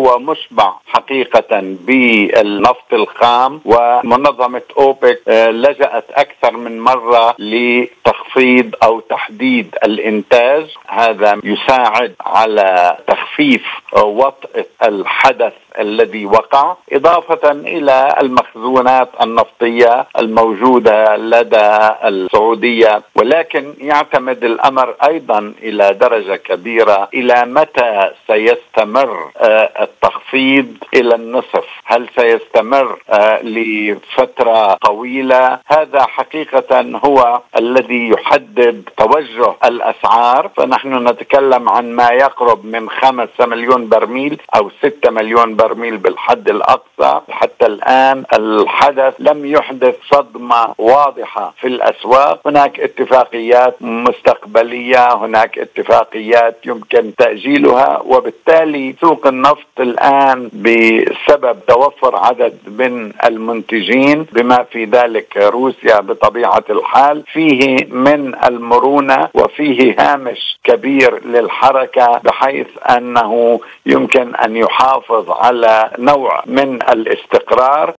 هو مشبع حقيقة بالنفط الخام، ومنظمة أوبك لجأت أكثر من مرة لتخفيض أو تحديد الإنتاج. هذا يساعد على تخفيف وطأة الحدث الذي وقع، إضافة إلى المخزونات النفطية الموجودة لدى السعودية. ولكن يعتمد الأمر أيضا إلى درجة كبيرة إلى متى سيستمر التخفيض إلى النصف. هل سيستمر لفترة طويلة؟ هذا حقيقة هو الذي يحدد توجه الأسعار. فنحن نتكلم عن ما يقرب من 5 مليون برميل أو 6 مليون برميل بالحد الأقصى. حتى الآن الحدث لم يحدث صدمة واضحة في الأسواق. هناك اتفاقيات مستقبلية، هناك اتفاقيات يمكن تأجيلها، وبالتالي سوق النفط الآن بسبب توفر عدد من المنتجين بما في ذلك روسيا بطبيعة الحال فيه من المرونة وفيه هامش كبير للحركة، بحيث أنه يمكن أن يحافظ على نوع من الاستقرار.